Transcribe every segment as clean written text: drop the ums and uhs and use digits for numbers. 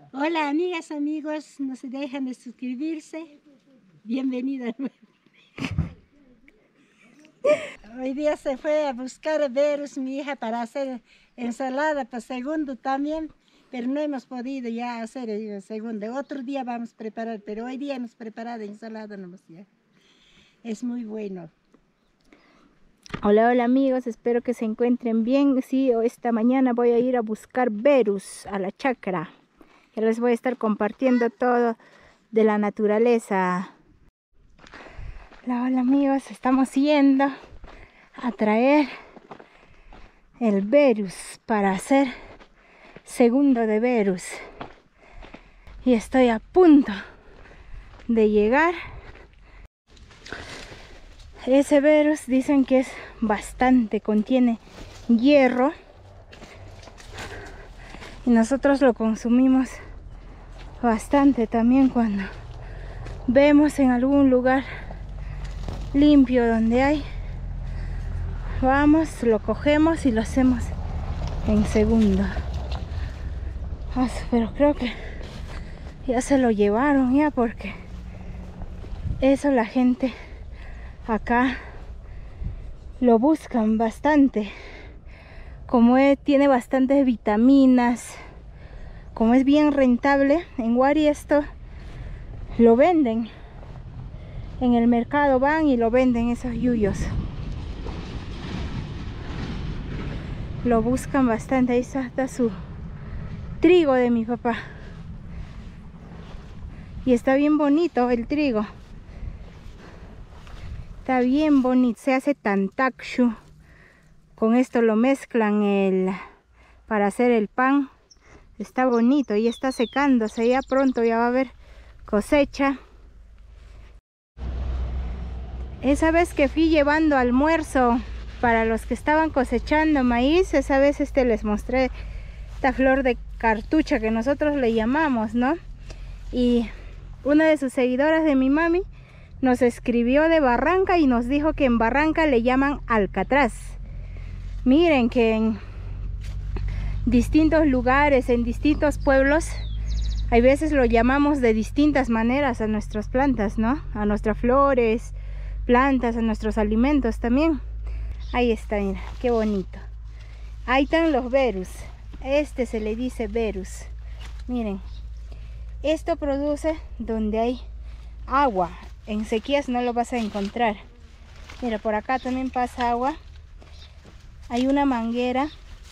Hola amigas, amigos, no se dejan de suscribirse. Bienvenida. Hoy día se fue a buscar Verus, mi hija, para hacer ensalada para segundo también, pero no hemos podido ya hacer el segundo. Otro día vamos a preparar, pero hoy día hemos preparado ensalada nomás ya. Es muy bueno. Hola, hola amigos, espero que se encuentren bien. Sí, esta mañana voy a ir a buscar Verus a la chacra. Ya les voy a estar compartiendo todo de la naturaleza. Hola, hola amigos, estamos yendo a traer el Verus para hacer segundo de Verus. Y estoy a punto de llegar. Ese Verus dicen que es bastante, contiene hierro. Y nosotros lo consumimos bastante también cuando vemos en algún lugar limpio donde hay. Vamos, lo cogemos y lo hacemos en segundo. Pero creo que ya se lo llevaron ya, porque eso la gente acá lo buscan bastante. Como tiene bastantes vitaminas, como es bien rentable, en Huari esto lo venden. En el mercado van y lo venden esos yuyos. Lo buscan bastante. Ahí está su trigo de mi papá. Y está bien bonito el trigo. Está bien bonito. Se hace tantakshu. Con esto lo mezclan para hacer el pan. Está bonito y está secándose. Ya pronto ya va a haber cosecha. Esa vez que fui llevando almuerzo para los que estaban cosechando maíz, esa vez les mostré esta flor de cartucha que nosotros le llamamos, ¿no? Y una de sus seguidoras de mi mami nos escribió de Barranca y nos dijo que en Barranca le llaman alcatraz. Miren que en distintos lugares, en distintos pueblos, hay veces lo llamamos de distintas maneras a nuestras plantas, ¿no? A nuestras flores, plantas, a nuestros alimentos también. Ahí está, mira, qué bonito. Ahí están los Verus. Se le dice Verus. Miren, esto produce donde hay agua. En sequías no lo vas a encontrar. Mira, por acá también pasa agua. Hay una manguera.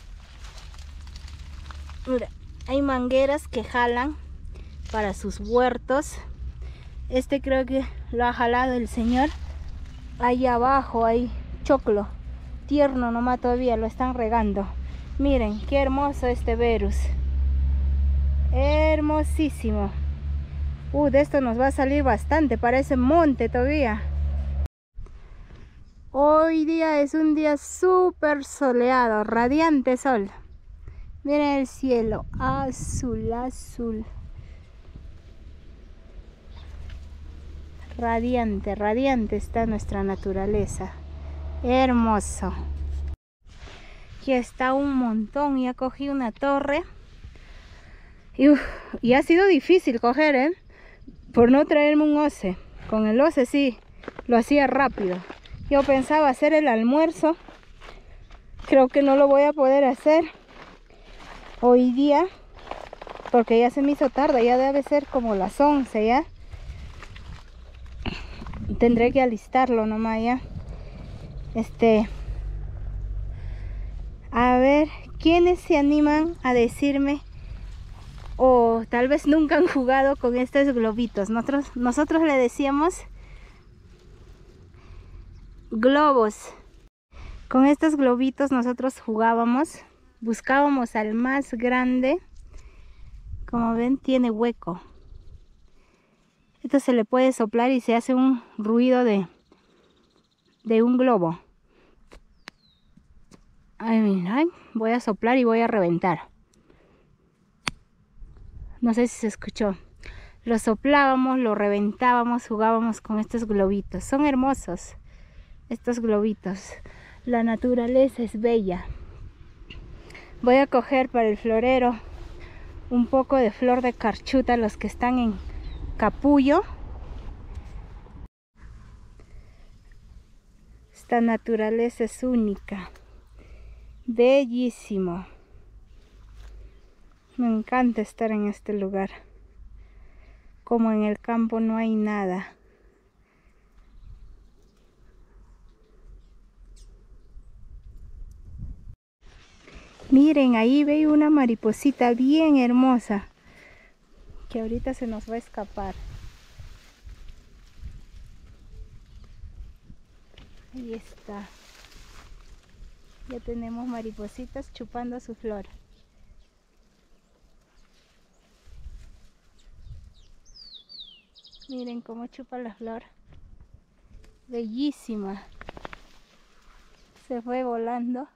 Mira, hay mangueras que jalan para sus huertos. Creo que lo ha jalado el señor. Ahí abajo hay choclo. Tierno nomás todavía, lo están regando. Miren, qué hermoso este Verus. Hermosísimo. De esto nos va a salir bastante, parece monte todavía. Hoy día es un día súper soleado, radiante sol. Miren el cielo, azul, azul. Radiante, radiante está nuestra naturaleza. Hermoso. Aquí está un montón. Ya cogí una torre. Y ha sido difícil coger, por no traerme un oce. Con el oce sí, lo hacía rápido. Yo pensaba hacer el almuerzo. Creo que no lo voy a poder hacer hoy día, porque ya se me hizo tarde. Ya debe ser como las 11 ya. Tendré que alistarlo nomás ya. A ver, ¿quiénes se animan a decirme, o tal vez nunca han jugado con estos globitos? Nosotros le decíamos globos. Con estos globitos nosotros jugábamos, buscábamos al más grande. Como ven, tiene hueco. Esto se le puede soplar y se hace un ruido de un globo. Ay, mira, voy a soplar y voy a reventar. No sé si se escuchó. Lo soplábamos, lo reventábamos, jugábamos con estos globitos. Son hermosos estos globitos. La naturaleza es bella. Voy a coger para el florero un poco de flor de carchuta los que están en capullo. Esta naturaleza es única, bellísimo. Me encanta estar en este lugar. Como en el campo no hay nada. Miren, ahí veo una mariposita bien hermosa que ahorita se nos va a escapar. Ahí está. Ya tenemos maripositas chupando su flor. Miren cómo chupa la flor. Bellísima. Se fue volando.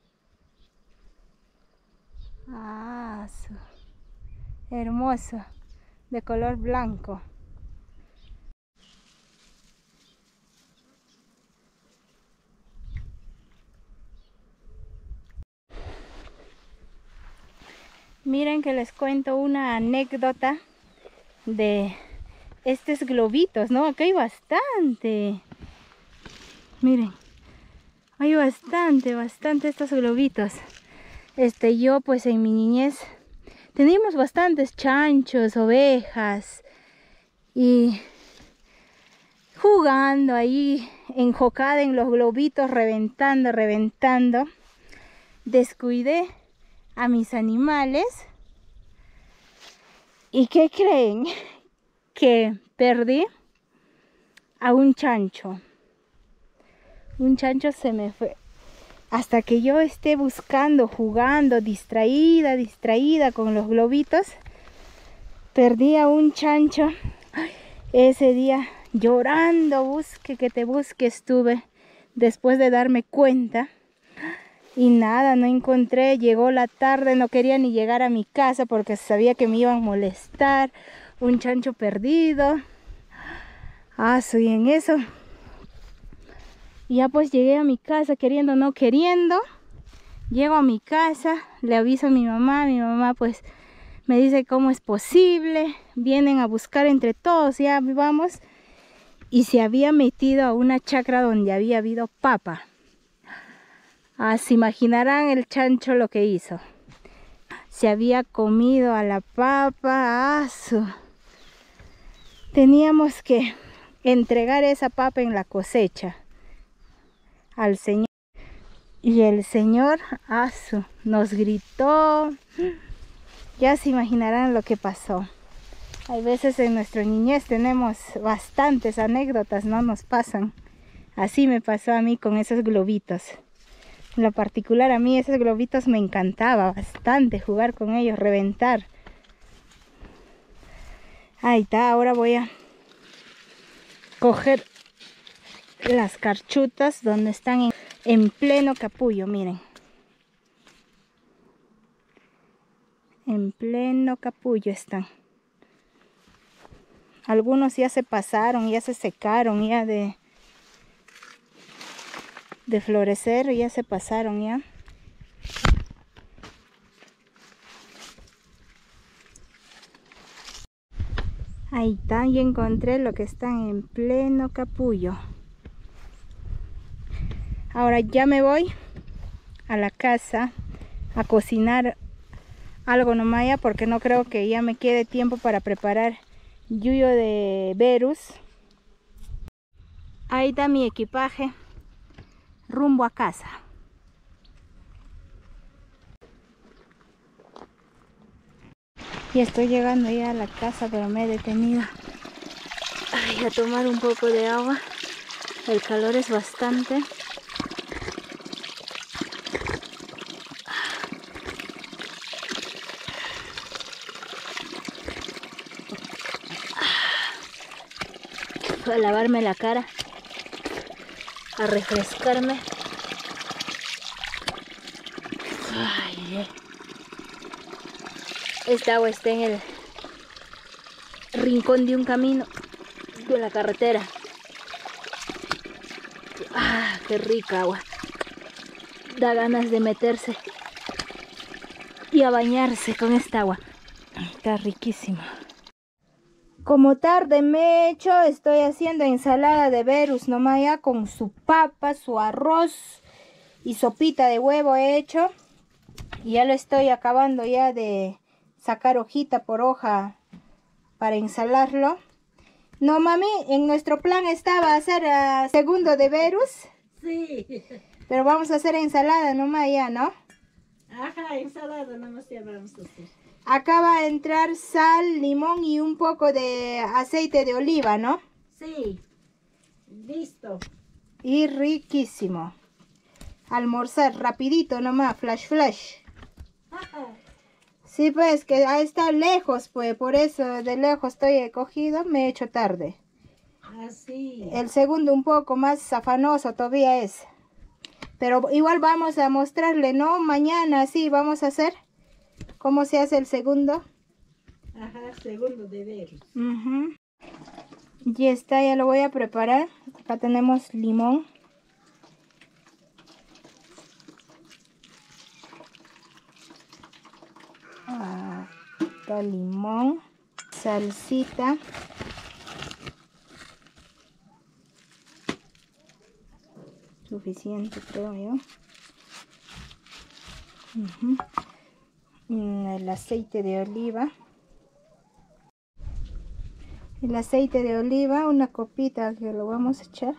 Ah, hermoso. De color blanco. Miren que les cuento una anécdota de estos globitos, ¿no? Acá hay bastante. Miren, hay bastante estos globitos. Yo pues en mi niñez teníamos bastantes chanchos, ovejas y jugando ahí, enjocada en los globitos, reventando. Descuidé a mis animales y ¿qué creen? Que perdí a un chancho. Un chancho se me fue. Hasta que yo esté buscando, jugando, distraída con los globitos, perdí a un chancho. Ese día llorando, busque que te busque estuve, después de darme cuenta. Y nada, no encontré. Llegó la tarde, no quería ni llegar a mi casa porque sabía que me iban a molestar. Un chancho perdido. Y en eso ya pues llegué a mi casa, queriendo o no queriendo. Llego a mi casa, le aviso a mi mamá pues me dice cómo es posible. Vienen a buscar entre todos, ya vamos. Y se había metido a una chacra donde había habido papa. Se imaginarán el chancho lo que hizo. Se había comido a la papa. Teníamos que entregar esa papa en la cosecha al Señor. Y el Señor nos gritó. Ya se imaginarán lo que pasó. Hay veces en nuestra niñez tenemos bastantes anécdotas, ¿no? Nos pasan. Así me pasó a mí con esos globitos. En lo particular a mí esos globitos me encantaba bastante jugar con ellos, reventar. Ahí está, ahora voy a coger las carchutas donde están en pleno capullo, miren. En pleno capullo están. Algunos ya se pasaron, ya se secaron, ya de florecer, ya se pasaron ya. Ahí está, ya encontré lo que están en pleno capullo. Ahora ya me voy a la casa a cocinar algo nomás ya, porque no creo que ya me quede tiempo para preparar yuyo de berus. Ahí está mi equipaje, rumbo a casa. Y estoy llegando ya a la casa, pero me he detenido a tomar un poco de agua. El calor es bastante. A lavarme la cara, a refrescarme. Esta agua está en el rincón de un camino de la carretera. Qué rica agua. Da ganas de meterse y a bañarse con esta agua. Está riquísimo. Como tarde me he hecho, estoy haciendo ensalada de berus nomás ya con su papa, su arroz y sopita de huevo he hecho. Y ya lo estoy acabando ya de sacar hojita por hoja para ensalarlo. No, mami, en nuestro plan estaba hacer segundo de berus. Sí. Pero vamos a hacer ensalada nomás ya, ¿no? Ajá, ensalada nomás ya vamos a hacer. Acá va a entrar sal, limón y un poco de aceite de oliva, ¿no? Sí. Listo. Y riquísimo. Almorzar rapidito nomás, flash flash. Ajá. Sí, pues que ahí está lejos, pues por eso de lejos estoy cogido, me he hecho tarde. Así. El segundo un poco más afanoso todavía es. Pero igual vamos a mostrarle, ¿no? Mañana sí, vamos a hacer cómo se hace el segundo. Ajá, segundo de berus. Ya está, ya lo voy a preparar. Acá tenemos limón. Está limón, salsita. Suficiente creo yo. El aceite de oliva. El aceite de oliva, una copita que lo vamos a echar.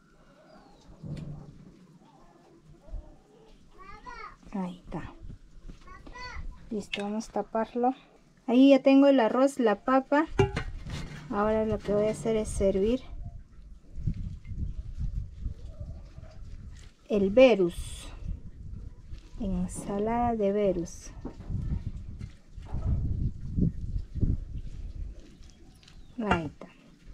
Ahí está. Listo, vamos a taparlo. Ahí ya tengo el arroz, la papa. Ahora lo que voy a hacer es servir el berus. Ensalada de berus. Ahí está.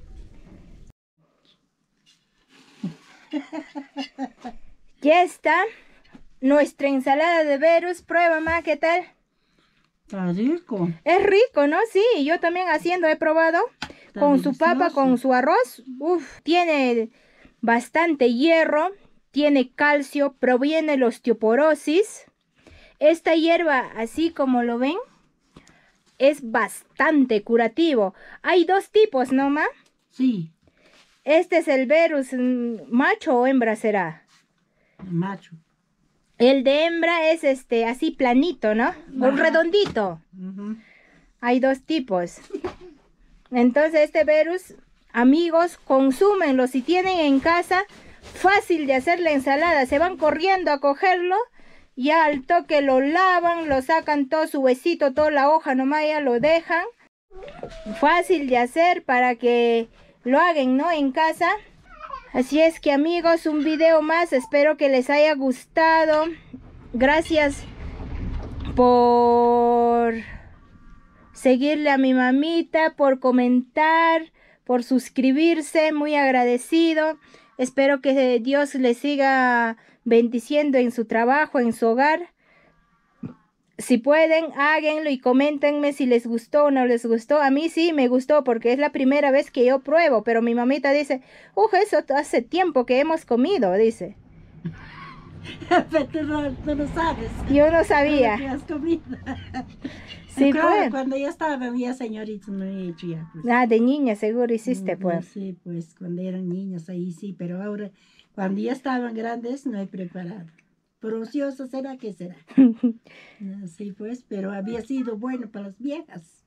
Ya está nuestra ensalada de berus. Prueba, ma, ¿qué tal? Está rico. Es rico, ¿no? Sí, yo también haciendo he probado. Está con su papa, delicioso. con su arroz. Uf, tiene bastante hierro, tiene calcio, proviene de la osteoporosis. Esta hierba, así como lo ven, es bastante curativo. Hay dos tipos, ¿no, ma? Sí, Este es el berus, ¿macho o hembra será? macho. El de hembra es así planito, ¿no? O Ajá. redondito. Ujú. Hay dos tipos. Entonces este berus, amigos, consúmenlo si tienen en casa. Fácil de hacer la ensalada. Se van corriendo a cogerlo. Ya al toque lo lavan, lo sacan todo su huesito, toda la hoja nomás ya lo dejan. Fácil de hacer para que lo hagan, ¿no? En casa. Así es que amigos, un video más. Espero que les haya gustado. Gracias por seguirle a mi mamita, por comentar, por suscribirse. Muy agradecido. Espero que Dios les siga bendiciendo en su trabajo, en su hogar. Si pueden, háganlo y coméntenme si les gustó o no les gustó. A mí sí me gustó porque es la primera vez que yo pruebo. Pero mi mamita dice, eso hace tiempo que hemos comido, dice. Pero tú no sabes. Yo no Lo sabía. que has comido. Sí, Claro, pues. cuando yo estaba ya señorita no he hecho ya. Pues. Ah, de niña seguro hiciste, pues. Sí, pues cuando eran niños ahí sí, pero ahora cuando ya estaban grandes no he preparado. Precioso será que será. Sí, pues, pero había sido bueno para las viejas.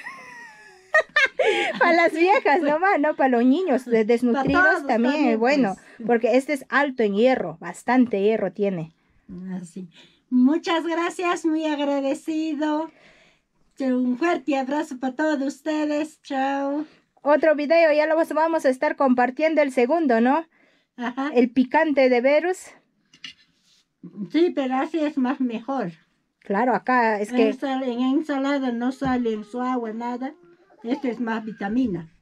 Para las viejas nomás, no para los niños desnutridos todos también es también, bueno. pues. Porque este es alto en hierro, bastante hierro tiene. Así. Muchas gracias, muy agradecido. Un fuerte abrazo para todos ustedes. Chao. Otro video, ya lo vamos a estar compartiendo el segundo, ¿no? Ajá. El picante de berus. Sí, pero así es más mejor. Claro, acá es que En ensalada no sale en su agua nada. Este es más vitamina.